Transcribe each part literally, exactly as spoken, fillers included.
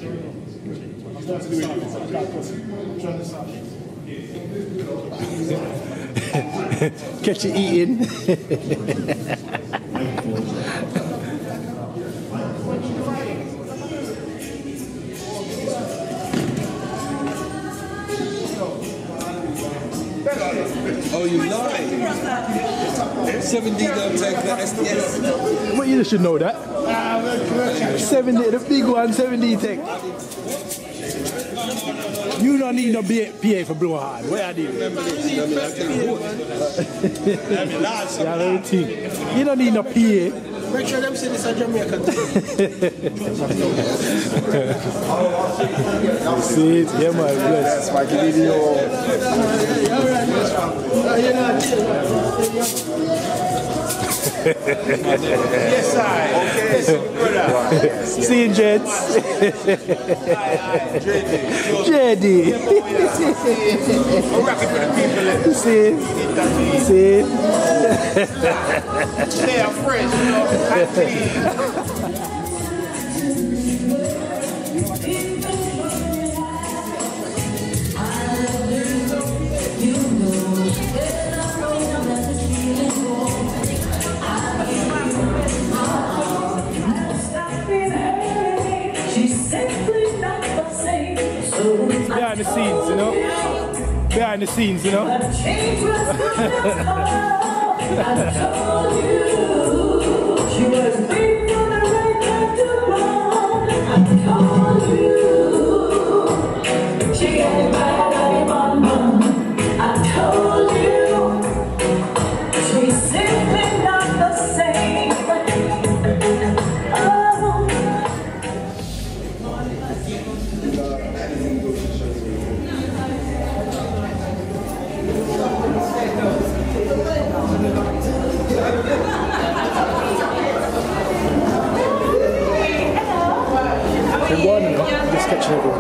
Catch you eating. Oh, you lie. seventy don't take the S D S. Well, you should know that. seventy, the big one, seventy take. You don't need no P A for blowing hard. What I do? Yeah, everything. You don't need no P A. Make sure them say this is Jamaican. See it? Yeah, man, bless. Spaghetti video. Yes, I. Okay. See you, gents. J D. See it? See it? They are friends, you know. Behind the scenes, you know? Behind the scenes, you know? Just catching everyone.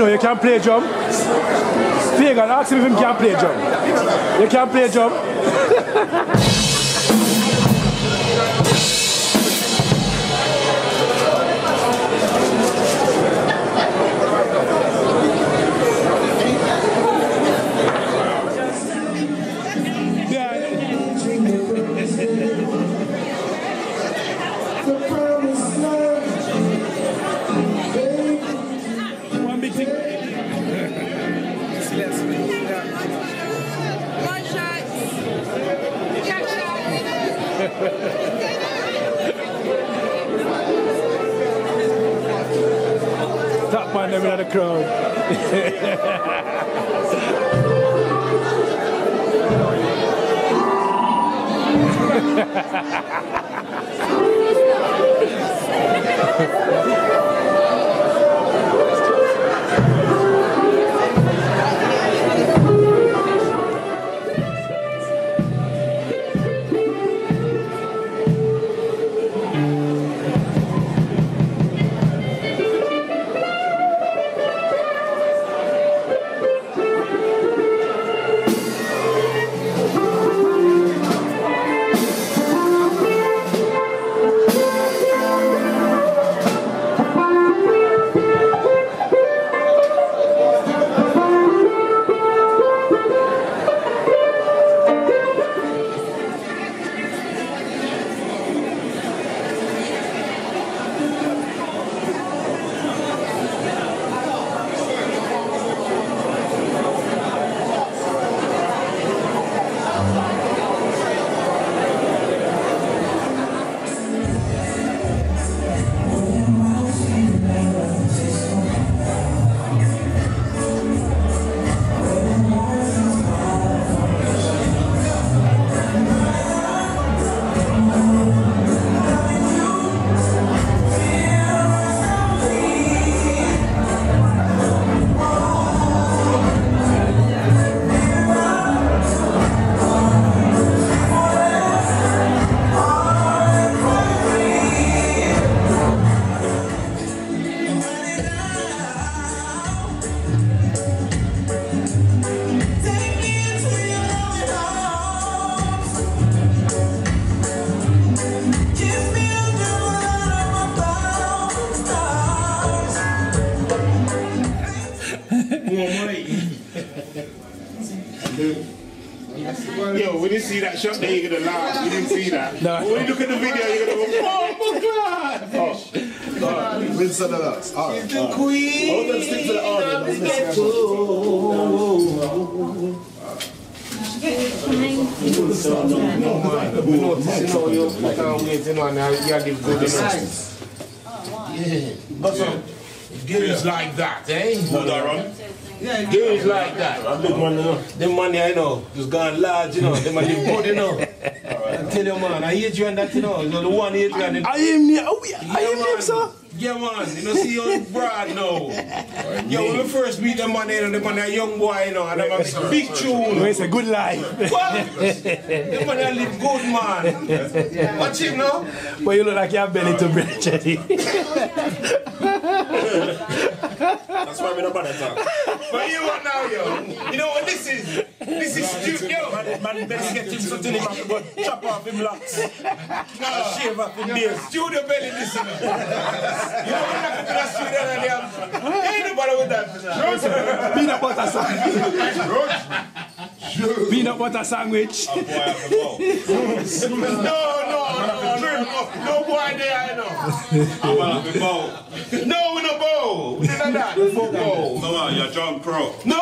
you can play drum. Pagan, ask him if he can play drum. You can play drum. Top man them in the crowd. Yo, when you see that shot there, you're gonna laugh. You didn't see that. No. But when you look at the video, you're gonna go, oh my god! Oh. Oh. Vincent and us. All right. The queen! Hold them stick to the order. Let's listen. Girls like that, eh? Hold on. Yeah, girls like that. I big money, you know. Them money, I know, just gone large, you know. Them money good, you know. I tell you, man, I hate you and that, you know. You're the one hate you and I am near. Oh, yeah. I am near, sir. Yeah, man. You know, see you broad now. Yo, when we first meet them man, you know, the man a young boy, you know, and them a big tune. It's a good life. What? Them man a live good, man. Watch him now. But you look like you have belly to bread, Jenny. That's why we don't bother talk. But you what now, yo? You know what this is? This is stupid, yo. Man, man better get him something him have to go chop off him locks. No. Shave off him beard. Studio belly, listen. You know when I go to the studio and they have... Ain't nobody with that. Peanut butter sandwich. Peanut butter sandwich. No, no, no, no, no, no boy there, I know. I'm gonna be bow. No, we no bow. We did not that. We bow. No, man, you're John Pro. No.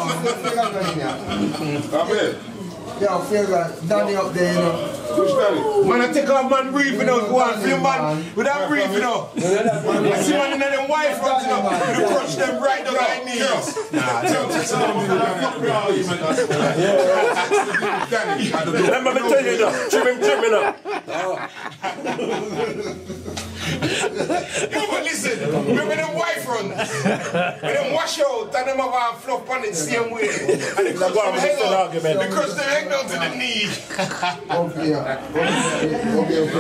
Come here. Yo, feel like Danny up there, you know. Which Danny? Man, I take off man briefing out. Go on, feel man without briefing out. I see man in them white front, you know. You crush them right down like knees. Nah, Let me tell you that. Trim him, trim him up. Yo, but listen, remember them white fronts? When them wash out and them have a fluff on it same way. And they crush them head out. They crush them head down to the knee. Okay, yeah. Okay, okay.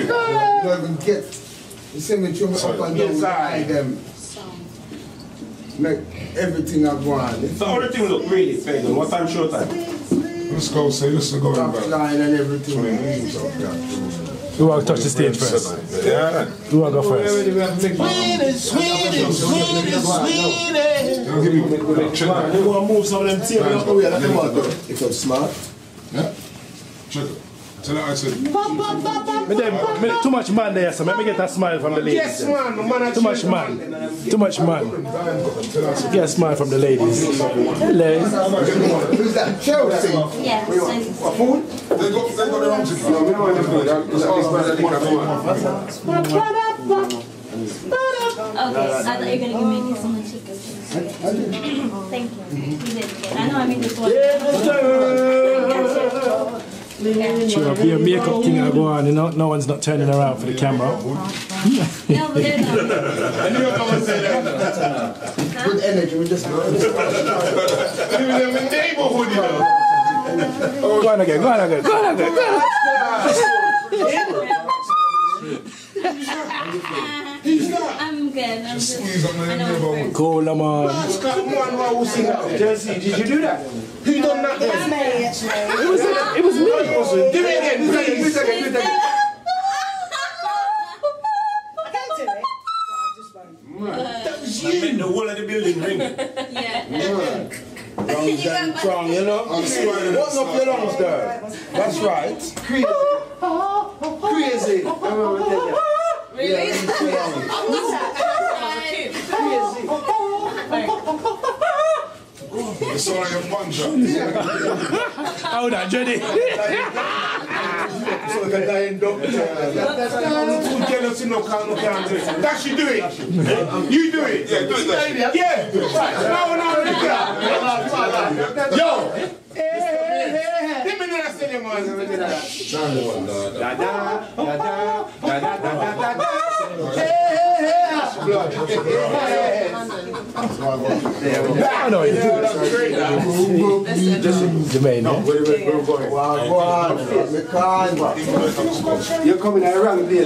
You don't even get. You see me trim it up and down with them. make everything I go on. So all the things look really fake. What time show time? Let's go, say, let's go. Top line and everything. Who want to touch the stage first? Yeah. Who want to go first? Sweetie, sweetie, sweetie, sweetie. They want to move some of them teams out the way like them want to. If I'm smart. Yeah. Check it. Tell her I said. Me them, me, too much man there, so let me get a smile from the ladies. Yes, man. man Too much man. Too much man. Get a smile from the ladies. Hello. Who's that? Chelsea? Yes. What food? They got, they got their own ticket. No, we don't want to do that. It's all about the Okay, I thought you were going to give me some chicken. Thank you. You did good. I know I made this one. Sure, be a makeup thing I go on, you know, no one's not turning around for the camera. No, but they're not. Good energy, we just go. Go on again, go on again, go on again, go on I'm good. I'm just. Squeeze up my I know. neighborhood. Cool, man. Chelsea, did you do that? Who done that then? It was, it was me. Do it again, do it again, do it again, do it again. That was you. The whole of the building ringing. Yeah. Strong, you know? I'm smiling. What's up your lungs there? That's right. Crazy. Crazy. Really? It's all like a puncher. Hold on, Jenny. So the guy end up Too jealous in no can, no can do it. That should do it. You do it. Yeah, do it that. Yeah. Right. No, no, no. Yo. Let me know that stadium was over there. Da da da da da da da da da. I know you do it. Jermaine, yeah? You're coming around there.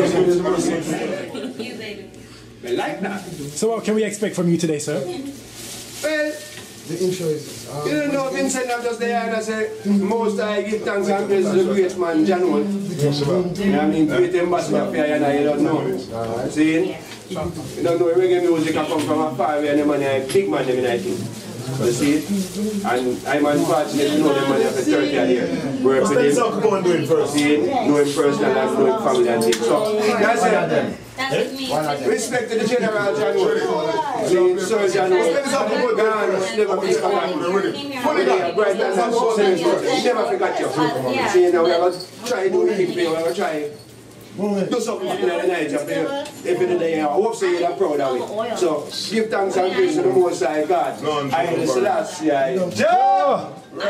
Like that. So what can we expect from you today, sir? Well, The intro is. Um, you don't know, Vincent, I'm just there and I say, most I give thanks and praise to the great man, John Wood. You know what I mean? Great ambassador for you and I, you don't know. See? You don't know, reggae music I come from a far away and the man is a big man, them in I think. You see? And I'm unfortunate to know them man after thirty years. Work with him. See? Know him personally and know him family and things. So, that's it. That's with me. Respect to the General John Wood. See, Sir John Wood. God, never forget you. Funny day, bright and success. Never forgot you. See, now we are going to try to do anything for you. We are going to try do something for you in the night. If in the day, I hope so you're proud of it. So, give thanks and praise to the Most High God. I am the Selassie. Joe!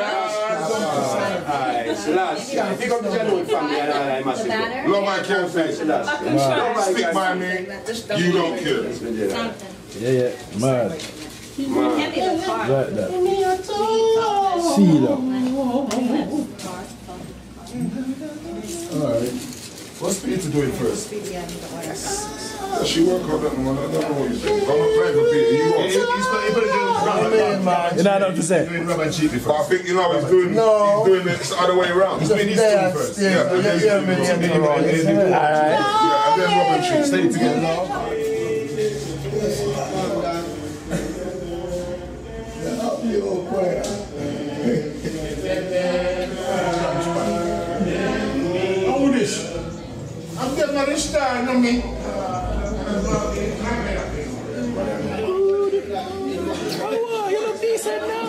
Aye, Selassie. Pick up the John Wood family and I must say. Love my care face. Stick by me. You don't kill. Yeah, yeah, mad. Heavy the car. Like that. See that. Alright. What's Peter doing first? Yeah, she work out that one. I don't know what you think. I'm not playing for Peter. You want He's going to do rubber. You know what I'm saying? Doing rubber cheap But I think, you know, he's doing, No. he's doing it the other way around. He's doing his tune first. Yeah, and then yeah, he's yeah, doing yeah, his yeah, tune. yeah, Alright. Yeah, and then Robin Street. Stay together. How this? I'm getting on this time, on me. Oh, you look decent now.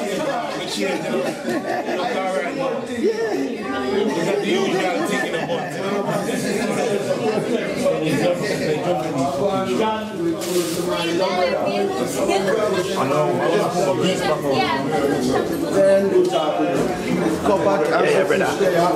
Then come back and Yeah, brother.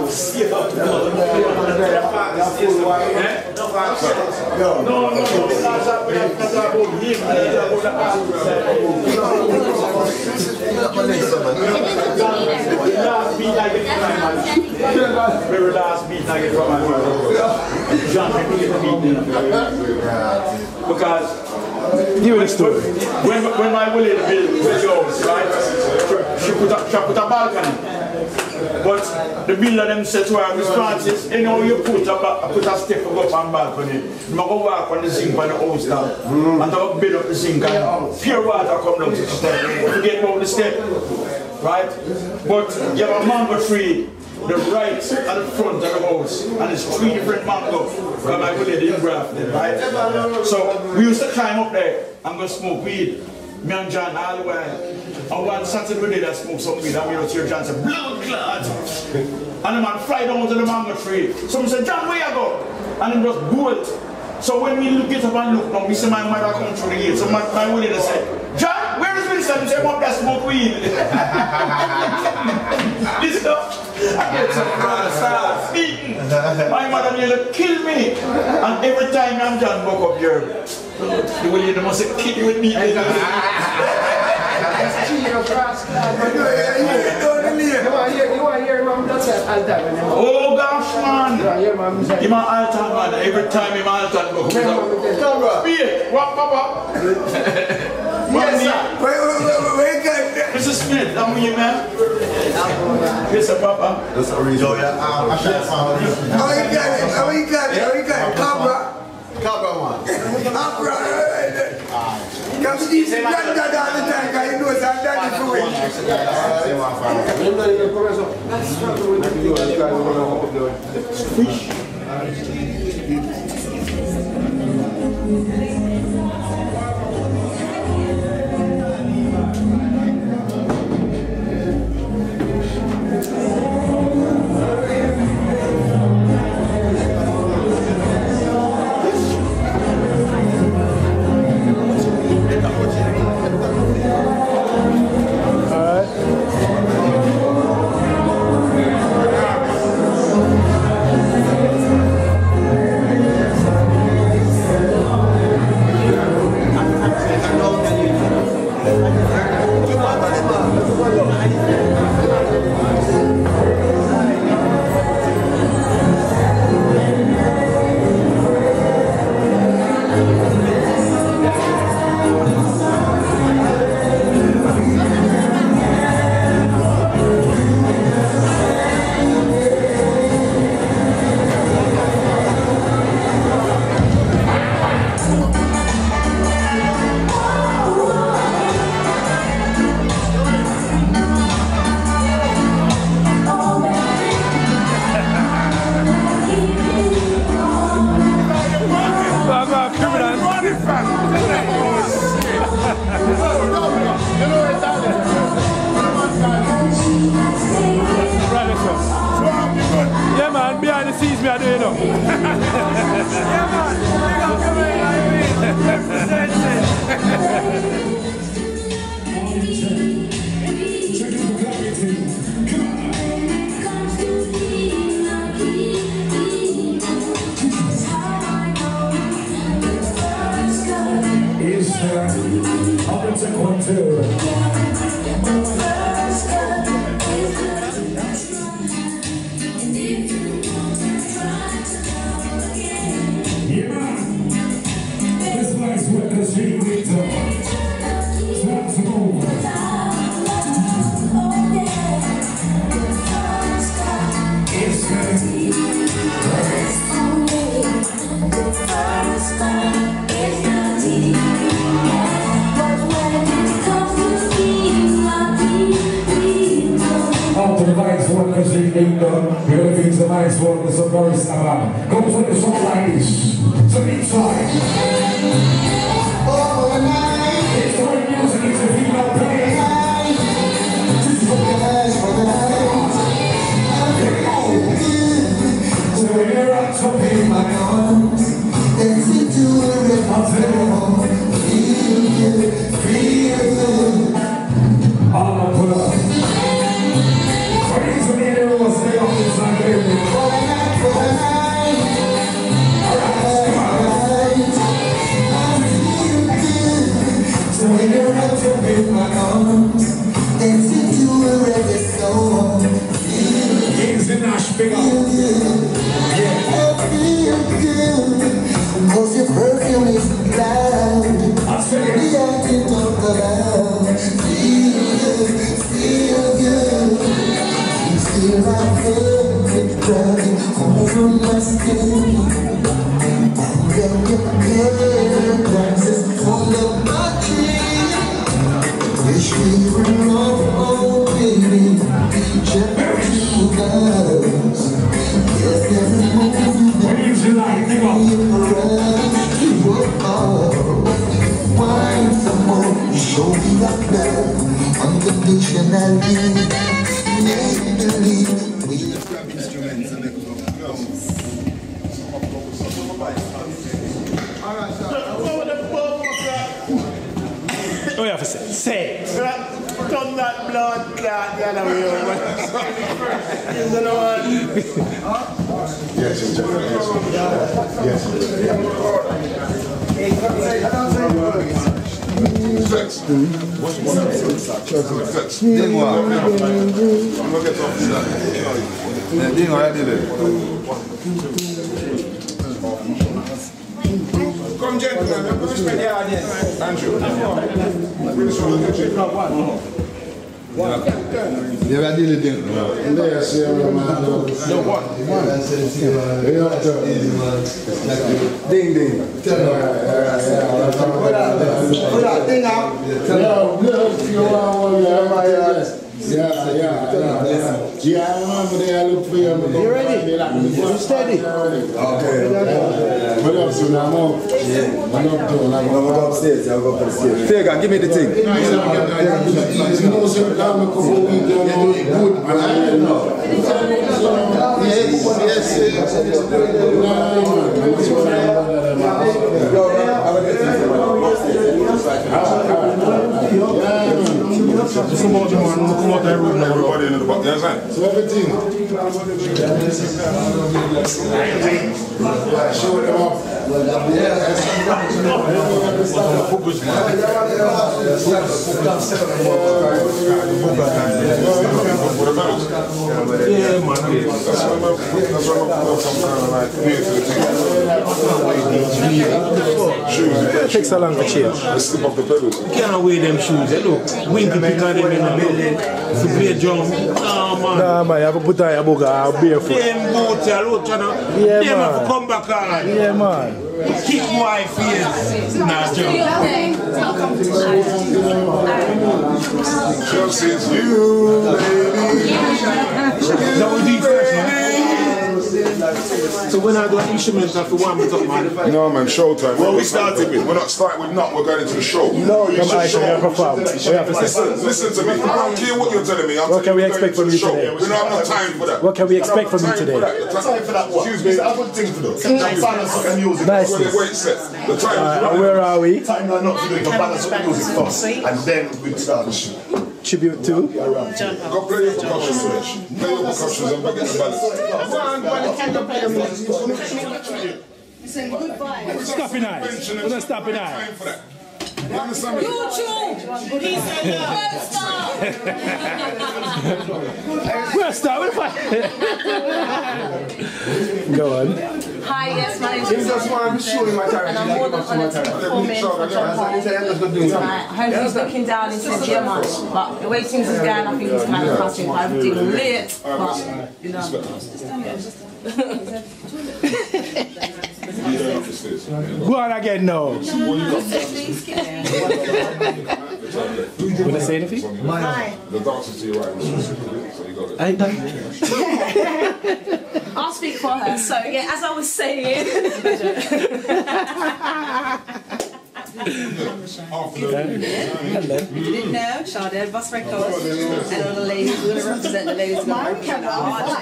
Very last beat I get from my brother. John, I can get the beat. Because Give me the story. When, when my Willie built the house, right, she put a, she put a balcony. But the builder them said to her, Miss Francis, you know, you put a, put a step up on balcony, you go walk on the sink on the house now, mm. and to build up the sink, and pure water come down to the step. Forget about the step, right? But you have a mango tree, the right at the front of the house, and it's three different mangoes, because my Willie didn't graft them, right? So we used to climb up there and go smoke weed. Me and John all the way. And one Saturday we did I smoke some weed and we out here John said, blood clot! And the man fly down to the mango tree. Someone said, John, where you go? And he just bolt. So when we look it up and look now, we see my mother come through the gate. So my, my Willie said, John, where is Winston? He said, Mom, that smoke weed. Listen up. I get some brother start speaking. My mother nearly killed me. And every time I'm John woke up here, the Willie they must have killed with me. That's cheating across class. You want to hear Mom that's an altar? Oh gosh, man. He's my altar, man. Every time he's my altar, go. Speak. What, Papa? Yes, sir. Wait, wait, wait, wait, wait. Mister Smith, how are you, man? Yes, sir, Papa. That's a reason. How you got it? How you got it? How you got it? Cabra. Cabra, man. Cabra. Come to this granddad all the time, because you know it's a daddy for it. Fish. Yeah, man, behind the scenes, me I do you know. Yeah, man, big up your man, I mean, representing. Is there, I'll take one too. Because they ain't done, we're going to be the nice one, there's a very summer. Comes with the song like this. So inside. Oh, night. It's the way music is a female play. Just for the night, for the night. So when you're out to pay my arms, it's into a river. Feel good, feel good. All I put up. Praise me, it was the office I gave me. For the night, for the night. Alright, so when you're out to pick my arms, dance into a reggae song. Kings in Nashville. Yeah. Feel good, cause your perfume is loud. full of my dreams. Wish we were all old, baby. Each and two girls. Yes, every moment you like wine some more, show me that love unconditionally. Make believe we grab instruments and make them go. Oh, you have to say. Say. Turn that blood clot the other way over. You know what? Yes, yes, yes. Flex. What's one of the flex? Dis-moi. I'm going to get off that. Dis-moi, dis-le. Come, gentlemen, let's spend the audience. Andrew. We're just going to get you. You ever deal with them? Yes, yeah, man. No, what? Ding, ding. Tell me. Put that thing out. Yeah, yeah, yeah. Yeah, I remember they look for you. You ready? You steady? Okay. What up, soon? I'm up. Yeah. I'm up, too. I'm going upstairs. I'll go upstairs. Fega, give me the thing. You know, so I'm a couple of weeks, you're doing good. Yes, yes, yes. Just come out, man. Come out that room. Everybody in the back. You understand? So everything. Show them up. Focus, man. Yeah, man. That's why I'm some kind of like here to the thing. Shoes. It takes a long to change. Let's slip off the pedals. You can't wear them shoes. Hey, look, Winky pick on them in the building to play drum. Nah, man. Nah, man, you have to put on your booger barefoot. Them boots, you look, you know. Yeah, them man. have to come back on. Yeah, man. Kick my face. Nah, Joe. Just it's you, lady. That was deep first, man. So when I do instruments, I have to warm it up, man. No, man, showtime. Well, we started with. We're not starting with not. We're going into the show. No, you should show. Perform. Listen, listen to me. I don't care what you're telling me. I'm what can we expect from you today? We don't have no time for that. What can we expect from you today? Time for that. Excuse me. I would think for that. Balance up the music. Nice. Wait, set. The time. Uh, where are we? Time not to do it. Balance up the music first, and then we start the show. Tribute to? Go play your percussion, Rich. Play your percussions and forget the balance. Stop in eye. We're not stopping eye. YouTube! He said no. We're stopping. Go on. Hi, yes, my name is just want to show you my talent. and I'm more than honored to be performing for John Paul tonight. I hope he's looking down and says, yeah, man. But the way things is going, I think he's kind of passing by everything late. But, you know. Go on again now. Wanna say anything? Hi. The dancer to your right, so you got it. I ain't done. I'll speak for her. So, yeah, as I was saying. Hello. You didn't know, Sade, Boss Records, and all the ladies who want to represent the ladies who want to represent the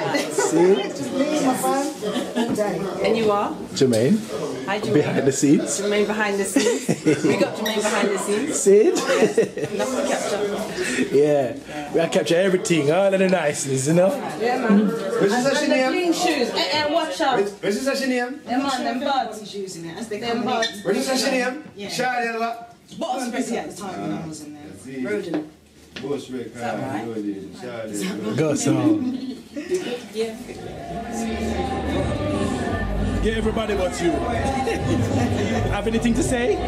art. And you are? Jermaine. Hi, Jermaine. Behind the scenes. Jermaine behind the scenes. We got Jermaine behind the scenes. See it? Enough to capture. Yeah. We gotta capture everything, all of the niceness, you know? Yeah, man. Where's And the the clean shoes. Eh, eh, watch out. Where's the name? Them man, them buds. Them buds. Where's the name? Shadi. Bottom pretty at the time when I was in there. Rodent. Bush Rick. Is that right? Go so. Yeah. Get everybody what's you. Have anything to say?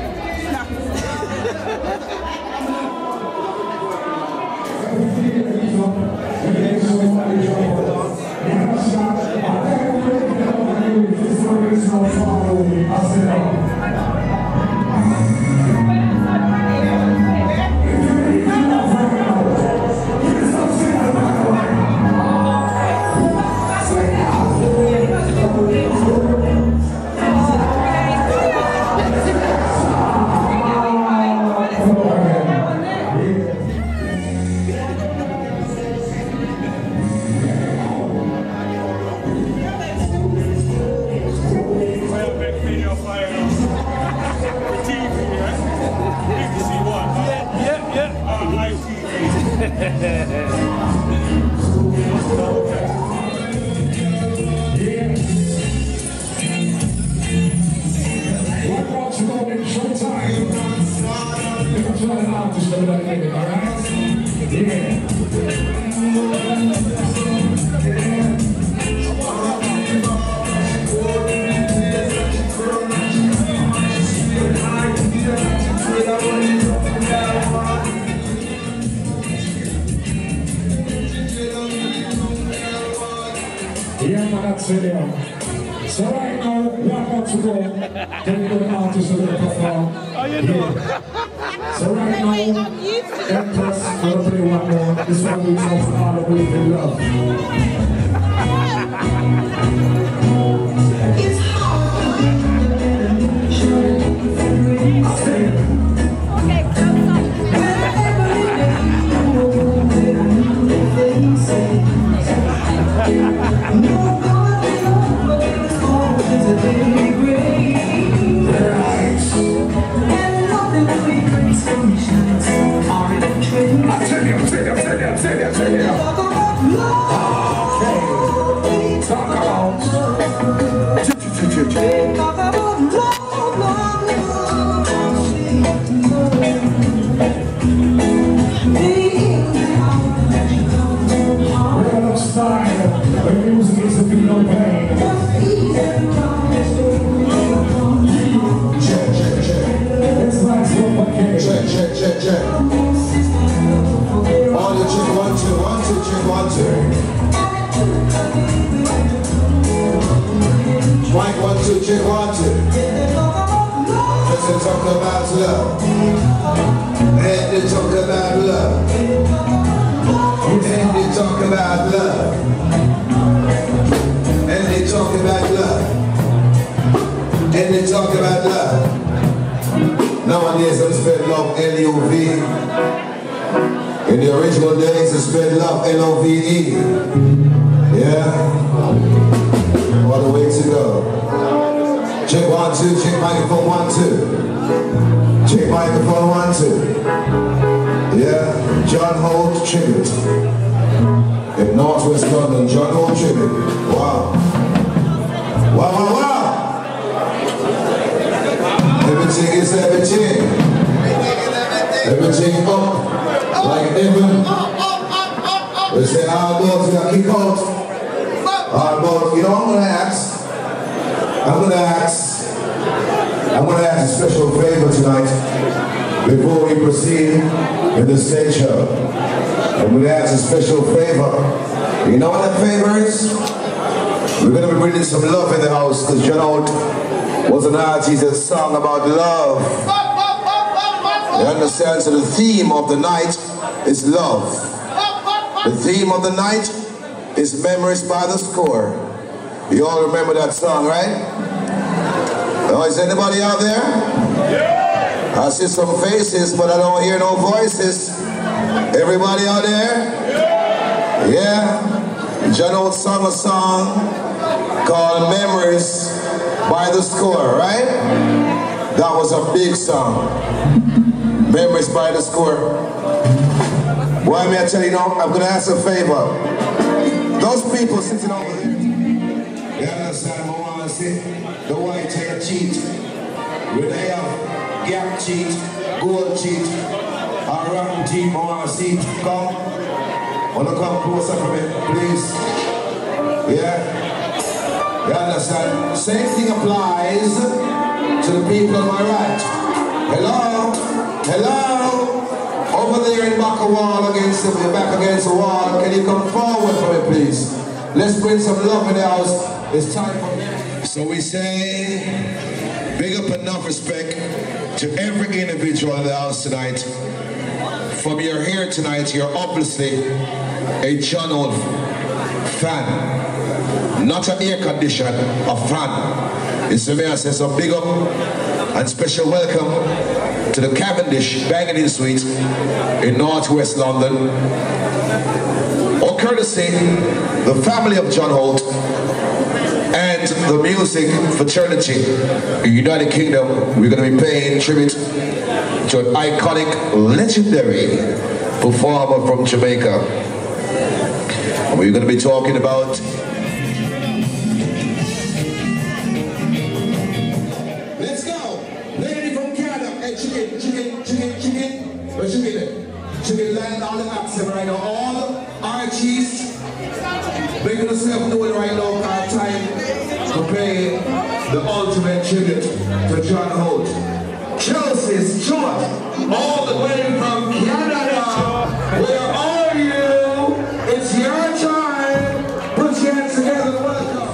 Thank you. fire now. The T V, right? B B C One. Yep, yep. Uh, I T Yeah, man, that's it, yeah. So right now, we're about to go. Then the artists are going to perform. How you doing? So right now, Empress, we're going to play one more. This one is of All the Believe in Love. It's hard. Mike, one, two, check, one, two. Let's talk about love. And they talk about love. And they talk about love. And they talk about love. And they talk about love. Nowadays, I'm spelling love L U V. In the original days, it's spelled love L O V E. Yeah? What a way to go. Check one, two, check microphone one, two. Check microphone one, two. Yeah, John Holt tribute. In Northwest London, John Holt tribute. Wow. Wow, wow, wow. Everything is everything. Everything up like heaven. They say, our dogs got kicked out. Alright, but you know, I'm gonna ask, I'm gonna ask, I'm gonna ask a special favor tonight before we proceed in the stage show. I'm gonna ask a special favor. You know what that favor is? We're gonna be bringing some love in the house because John Holt was an artist that song about love. You understand? So the theme of the night is love. The theme of the night is Memories by the Score. You all remember that song, right? Oh, is anybody out there? Yeah. I see some faces, but I don't hear no voices. Everybody out there? Yeah. Yeah. John Holt sung a song called Memories by the Score, right? That was a big song. Memories by the Score. Why may I tell you now? I'm gonna ask a favor. Those people sitting over there, you understand what I want to say? The white hair cheat, where they have gap cheat, gold cheat, or rotten teeth, I want to see. Come, wanna come closer for me, please? Yeah? You understand? Same thing applies to the people on my right. Hello? Hello? Over there in back of wall against the back against the wall, can you come forward for me, please? Let's bring some love in the house. It's time for me. So we say, big up enough respect to every individual in the house tonight. From your here tonight, you're obviously a John Holt fan. Not an air condition, a fan. It's me, I say some big up and special welcome to the Cavendish Banging Suite in Northwest London. Or courtesy, the family of John Holt, and the music fraternity in the United Kingdom, we're going to be paying tribute to an iconic, legendary performer from Jamaica. And we're going to be talking about let's go! Lady from Canada. Hey, chicken, chicken, chicken, chicken. Where's chicken? Chicken land all the accent right now. All the Archies. Making yourself know it right now. Our time to pay the ultimate tribute to John Holt. Chelsea Stewart, all the way from Canada. Where are you? It's your time. Put your hands together and welcome.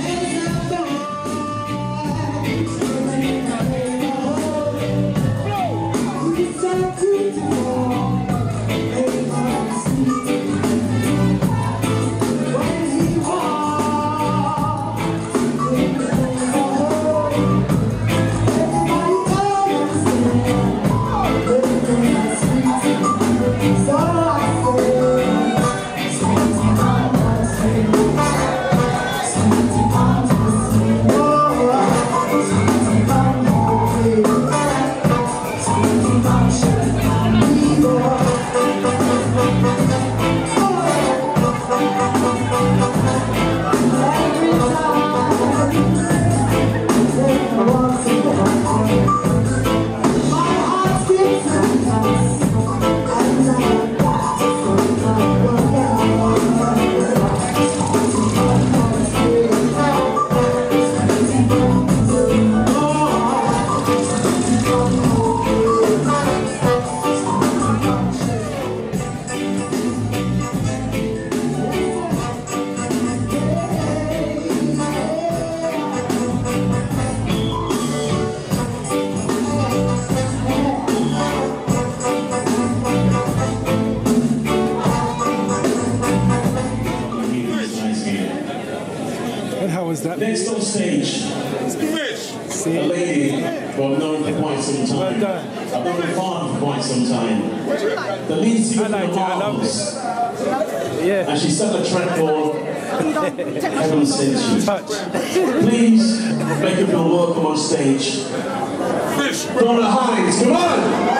Next on stage, a lady who I've known for quite some time. I've known her father for quite some time. The lead singer from the Marbles. Yeah. And she's set a track called Heaven Sent You. Please make her feel welcome on stage. Donna Hayes, come on!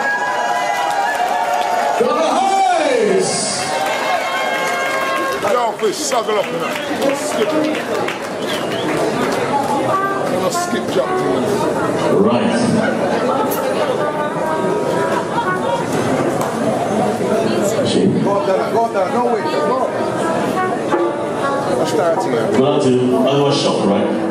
Donna Hayes! Yo, fish, snuggle up in that. Skip it. I'm gonna skip jump to him. Right. Go down, go down, no wait, go. I'm starting here. Well, I'll do. I was shocked, right?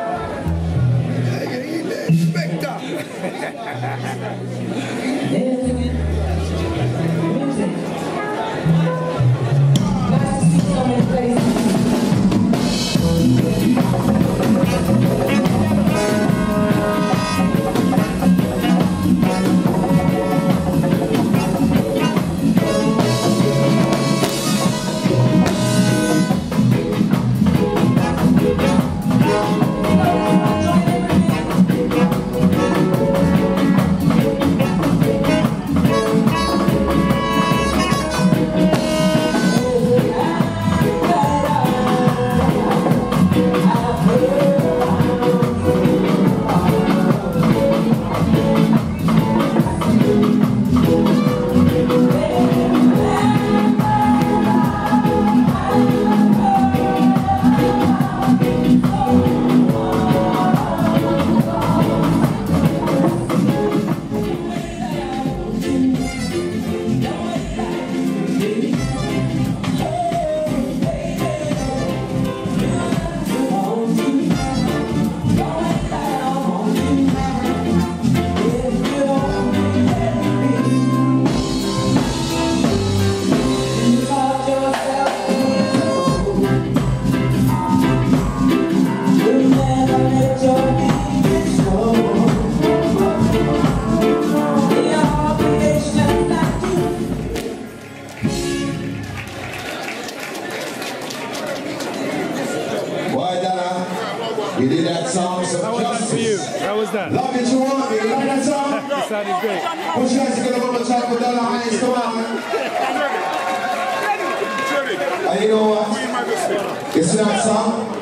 You did that song some How was that for you? How was that? Love it, you want me. You like that song? It sounded great. Put your hands together one more time for Donna Hayes. Come on. And you know what? You see that song?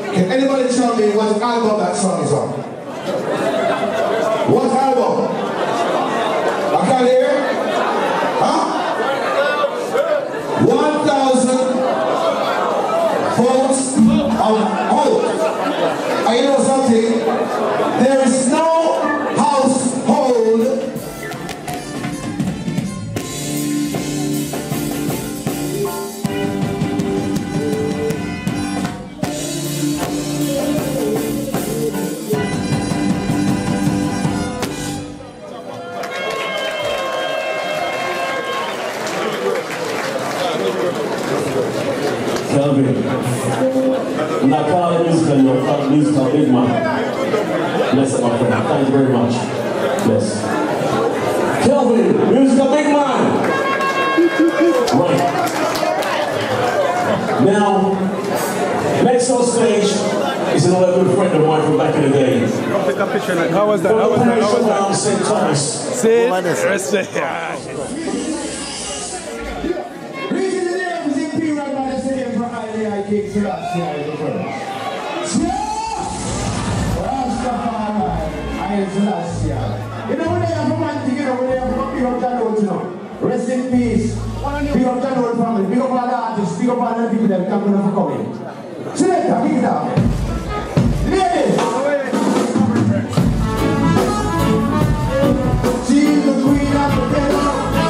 Can anybody tell me what album that song is on? What album? I can't hear. Huh? One thousand votes of hope. And you know something? There is no household Kelvin, I'm not calling musical, you're calling musical big man. Bless up, my friend. Thank you very much. Bless. Kelvin, musical big man. Right. Now, next on stage is another good friend of mine from back in the day. How was that? How was that? How was that? Saint Thomas. See? Respect. King Selassie is the first. Rastafari, I am Selassie. You know when they have a man together, when they have a big up John Oates, you know. Rest in peace. Big up John Oates family, big up all the artists, big up all the people that come for coming. Selector, big it up. Ladies! She's the queen of the ghetto.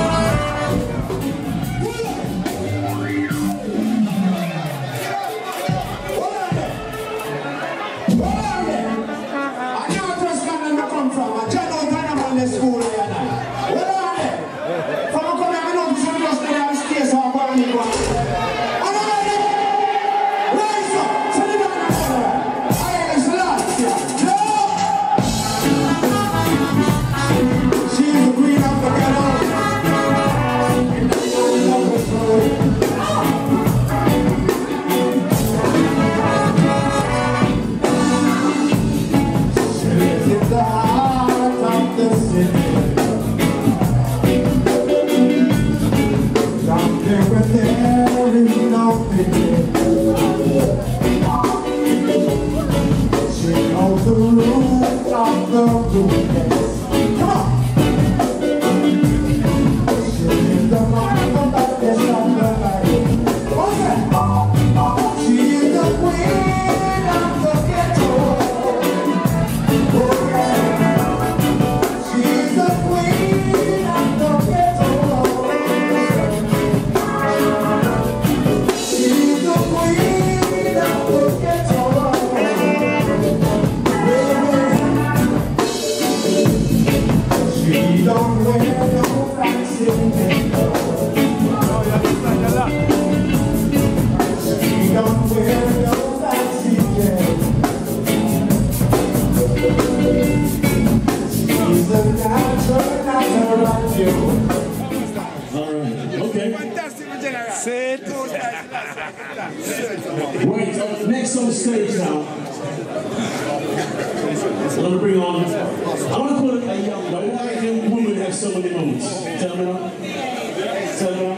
School here now. Where are they? From a coming, I know this one just there and stay so I'm going to go. Are you ready? Rise up! Send it down and over. I am Selassie. No! She's the queen of the ghetto. She lives in the heart of the city. Something where there is no pity. She knows the rules of the ruthless. Come on! She is the mind of the best of the life. What's that? She is the queen of the ghetto. Oh yeah. She's the queen of the ghetto. She's the queen of the ghetto. She don't wear no fancy makeup. She don't wear no fancy dress. She's a natural, natural you. Alright, okay. Fantastic, General. Wait, uh, next on stage now. I'm going to bring on, I want to call it a young, but why young woman have so many moments? Tell me now. Tell me now.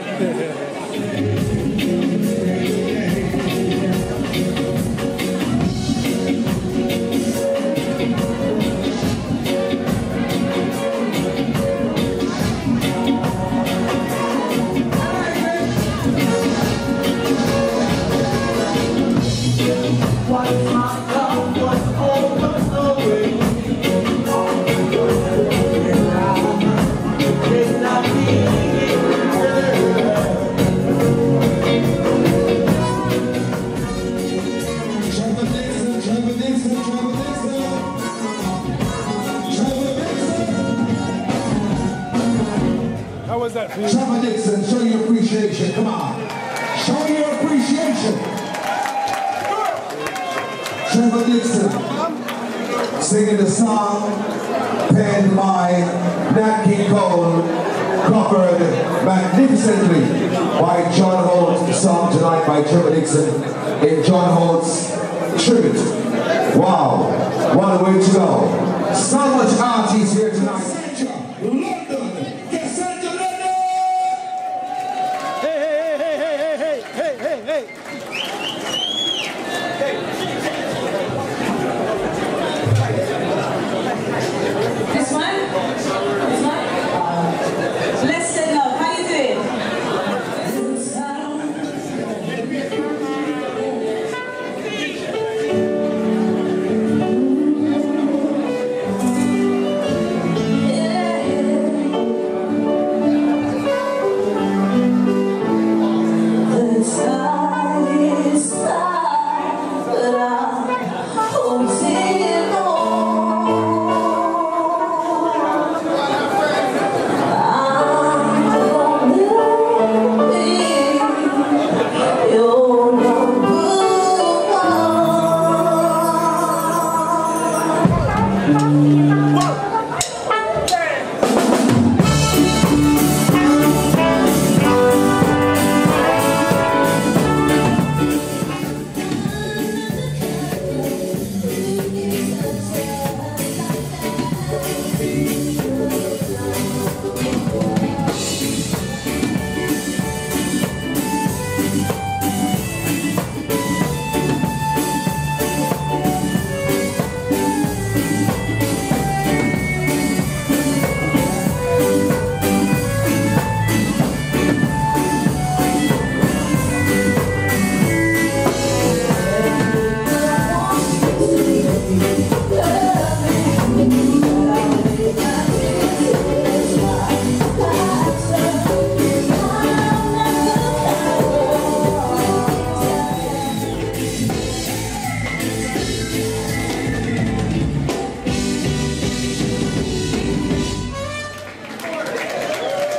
What's my love was overflowing. It's not Trevor Dixon, Trevor Dixon, Trevor Dixon. Trevor Dixon. How was that for you? Trevor Dixon, show your appreciation. Come on. Show your appreciation. Trevor Dixon singing the song penned by Nat King Cole, covered magnificently by John Holt's song tonight by Trevor Dixon in John Holt's tribute. Wow, what a way to go. So much artists here tonight.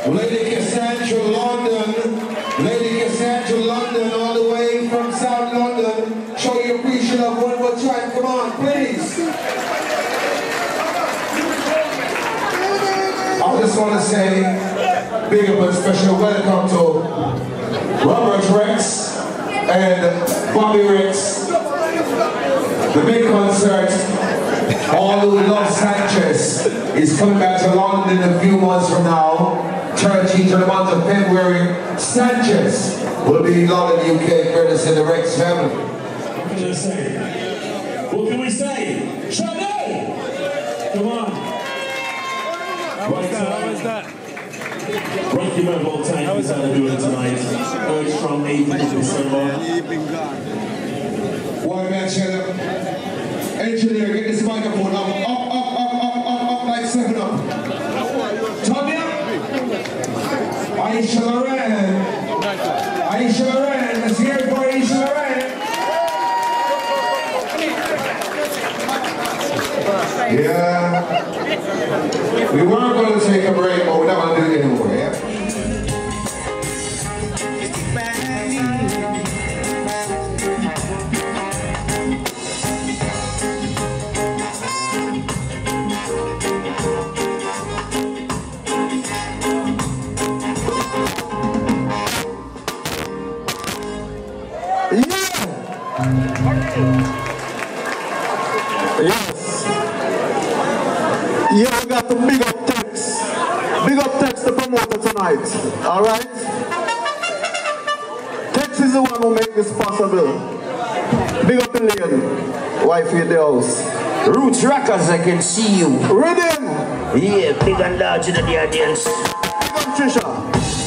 Lady Cassandra, London. Lady Cassandra, London, all the way from South London. Show your appreciation of one more time. Come on, please. I just want to say, big up and special welcome to Robert Rex and Bobby Rex. The big concert, All Who Love Sanchez, is coming back to London in a few months from now. thirteenth to the month of February. Sanchez will be in London, U K, courtesy of the Rex family. What can I say? What can we say? Chanel! Come on. How was that? How was that? Rocky Rebel time is how we're doing tonight. Urge from eighteenth of December. One man, shut up. Engineer, get this microphone up, up, up, up, up, up, up, like seven up. Turn me up. Aisha Loren. Aisha Loren, let's hear it for Aisha Loren. Yeah. We weren't going to take a break, but we're not going to do it anymore, yeah? Yes. Yeah, we got to big up Tex. Big up Tex, the promoter tonight. Alright? Tex is the one who makes this possible. Big up the lady. Wife in the house. Roots Rockers, I can see you. Rhythm! Yeah, big and large in the audience. Big up Trisha.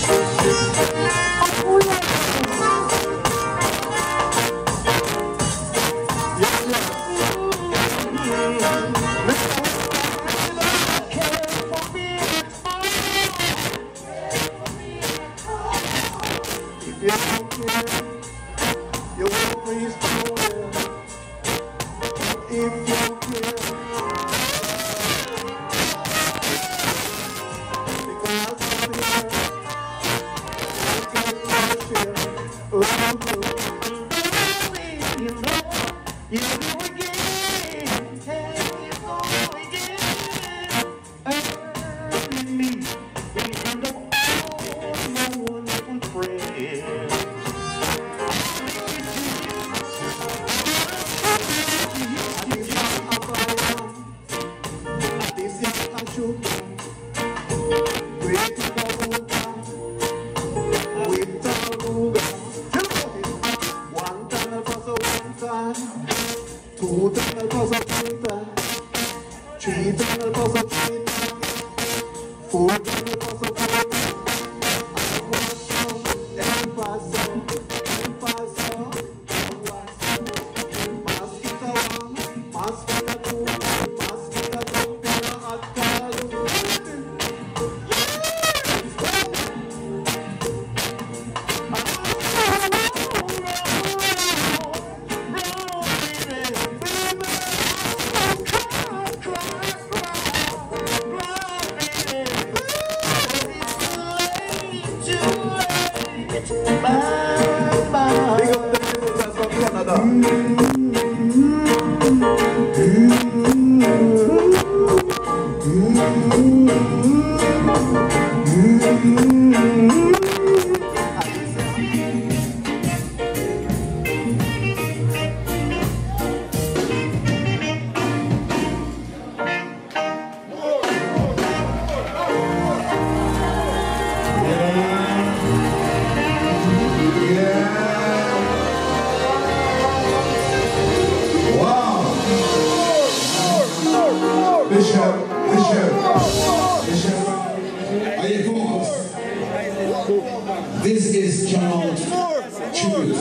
This is John tribute.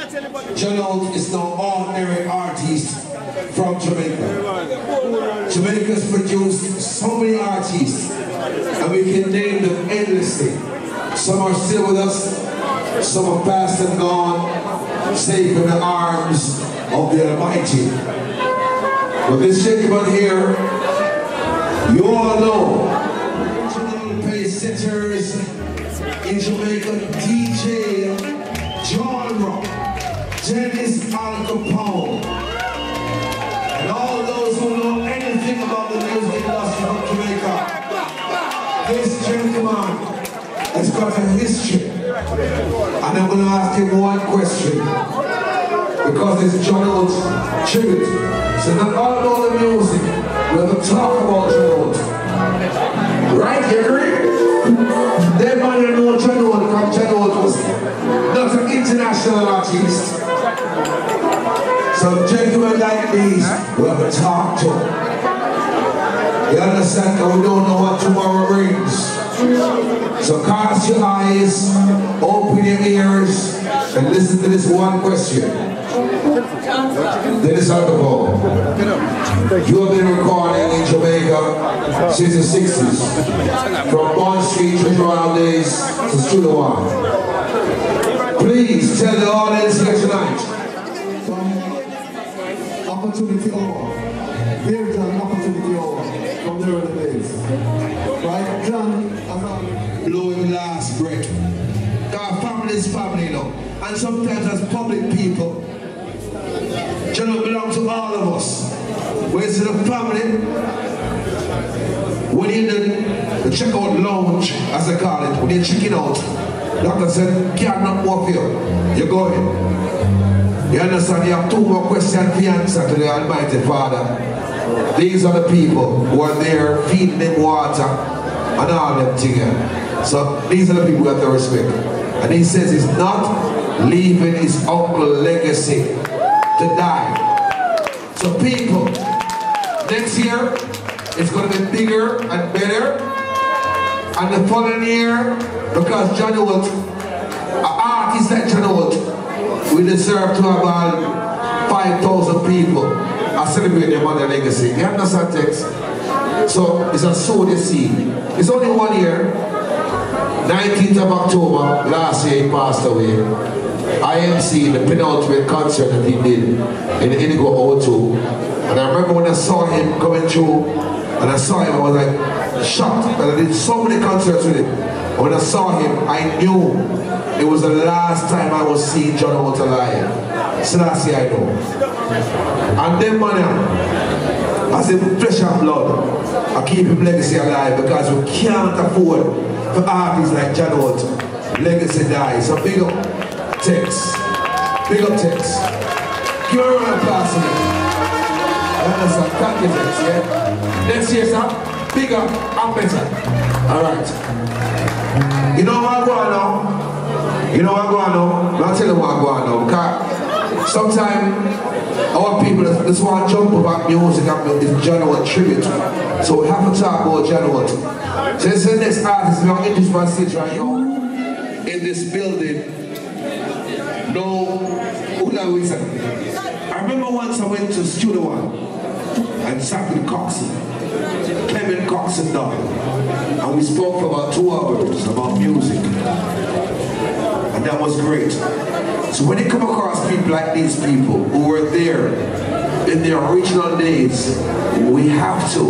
John is no ordinary artist from Jamaica. Jamaica's produced so many artists, and we can name them endlessly. Some are still with us, some are past and gone, safe in the arms of the Almighty. But this gentleman here, you all know, pace setters, in Jamaica, D J John Rock, Dennis Al Capone, and all those who know anything about the music industry of Jamaica. This gentleman has got a history, and I'm going to ask him one question, because it's John Holt tribute. So not all about the music, we're going to talk about John Holt. Right, you agree? That man you know John Holt, because John Holt was not an international artist. So gentlemen like these, we have to talk to. You understand? Because we don't know what tomorrow brings. So cast your eyes, open your ears, and listen to this one question. Dennis Al Capone, you have been recording in Jamaica since the sixties, from Bond Street to Royal Days to Studio One. Please tell the audience here tonight. Opportunity over. Here, John, opportunity over. From the early days. Right, John? Blow him last breath. Our family is family, you know. And sometimes as public people, John belongs to all of us. When it's the family, when you're in the, the checkout lounge, as they call it, when you're checking out, doctor said, can't not more for you. You're going. You understand? You have two more questions to answer to the Almighty Father. These are the people who are there feeding them water and all them things. So these are the people we have to respect. And he says he's not leaving his uncle legacy to die. So people, next year it's going to be bigger and better. And the following year, because John Holt, an artist like John Holt, we deserve to have about five thousand people are celebrating their mother legacy. You understand text? So it's a sow the seed. It's only one year. nineteenth of October, last year he passed away. I M C, the penultimate concert that he did in the Indigo O two. And I remember when I saw him coming through, and I saw him, I was like shocked. And I did so many concerts with him. And when I saw him, I knew it was the last time I was seeing John Holt alive. So that's the I know. And then money, as in flesh and blood, I keep his legacy alive because we can't afford for artists like John Holt. Legacy dies. So big up Tex. Big up Tex. Give her a round of applause to me. Understand? Thank you, Tex, yeah? Next year, sir, bigger and better. Alright. You know what I'm going now? You know what I'm going now? I'll tell you what I'm going now. Because sometimes our people just want to jump about music and it's John Holt tribute. So we have to talk about John Holt. So this is the next artist we're going to introduce my stage right here. In this building. No, I remember once I went to Studio One and sat with Coxon, Clement Coxon dog, and we spoke for about two hours about music. And that was great. So when you come across people like these people who were there in their original days, we have to,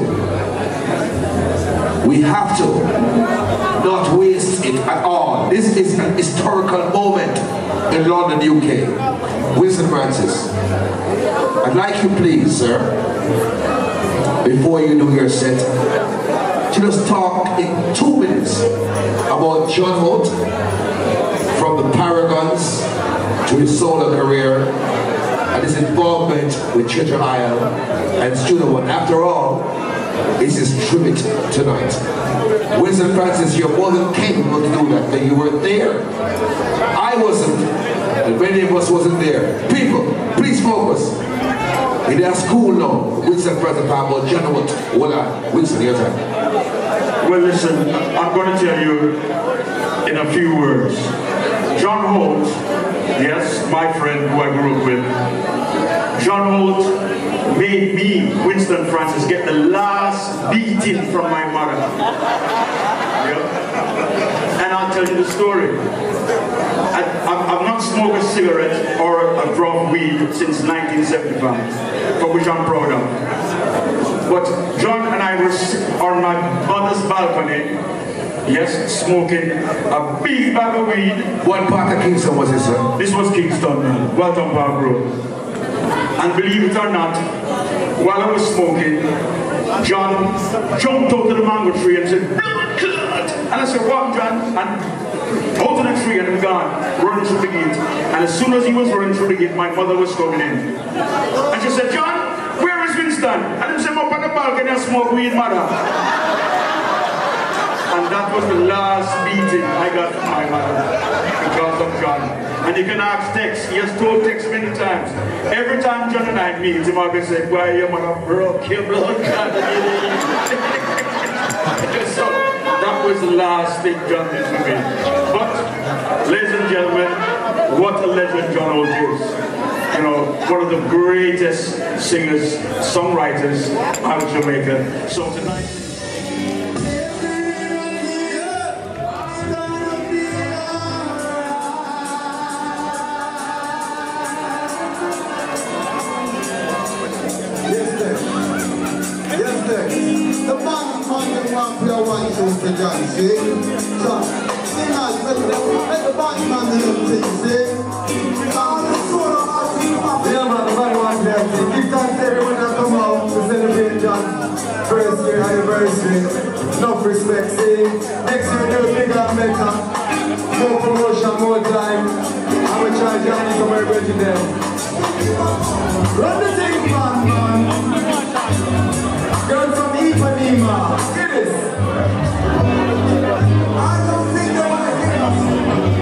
we have to not waste it at all. This is an historical moment in London, U K. Winston Francis, I'd like you please, sir, before you do your set, to just talk in two minutes about John Holt, from the Paragons to his solo career and his involvement with Treasure Isle and Studio One. After all, it's his tribute tonight. Winston Francis, you're more than capable to do that, and you were there. I wasn't, and many of us wasn't there. People, please focus. In their school now, Winston Francis, about John Holt. Hold on, Winston, your time. Well, listen, I'm going to tell you in a few words. John Holt, yes, my friend who I grew up with, John Holt made me, Winston Francis, get the last beating from my mother. Yeah? And I'll tell you the story. I, I've not smoked a cigarette or a drop weed since nineteen seventy-five, for which I'm proud of. But John and I were on my mother's balcony Yes, smoking a big bag of weed. What part of Kingston was this, sir? This was Kingston, man. Walton Park Road. And believe it or not, while I was smoking, John jumped out of the mango tree and said, "Blood clot!" And I said, "What, John?" And out of the tree and I'm gone, running through the gate. And as soon as he was running through the gate, my mother was coming in. And she said, "John, where is Winston?" And I said, "I'm up on the balcony and smoke weed, mother." And that was the last beating I got from my mother because of John. And you can ask Tex, he has told Tex many times. Every time John and I meet him, I'll be saying, "Why your mother broke your blood?" So that was the last thing John did for me. But, ladies and gentlemen, what a legend John Holt is. You know, one of the greatest singers, songwriters out of Jamaica. So tonight, the band man them want play one tune for John, see? So, see man, let the, let the band man them thing, see? Yeah man, the band man them thing. Give thanks to everyone that come out to celebrate John's first year anniversary. Enough respect, see? Next year do bigger and better. More promotion, more time. I will try Johnny to my resident. Run the thing, man, man. Girl from Ipanema, get this. I don't think they want to hear us.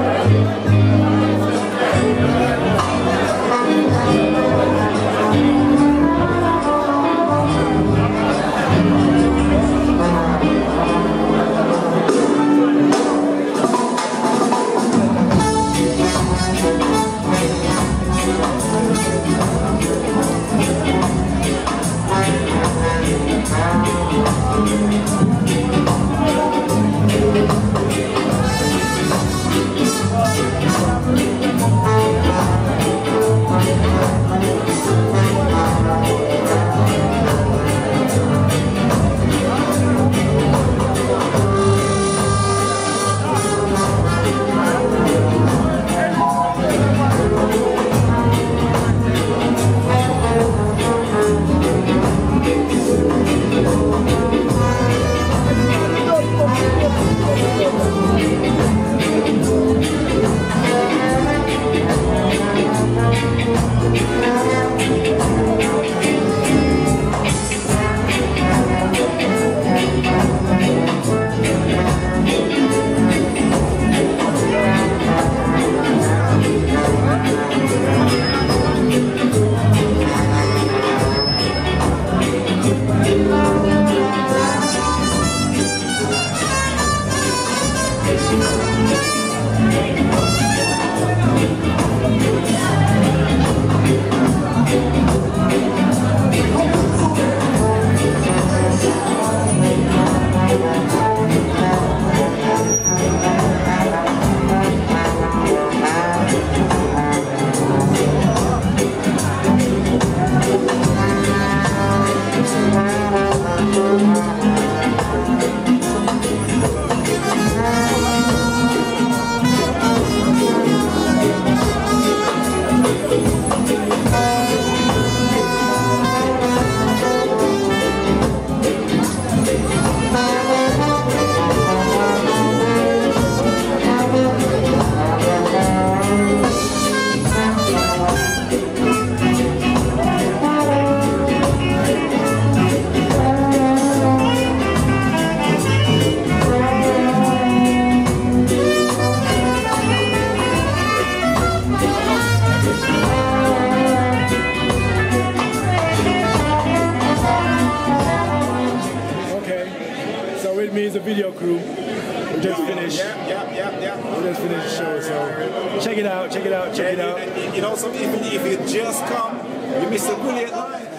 The video crew. We just finished. Yeah, yeah, yeah, yeah. We just finished the show, so check it out, check it out, check it out. You know, so if, if you just come, you miss a brilliant line.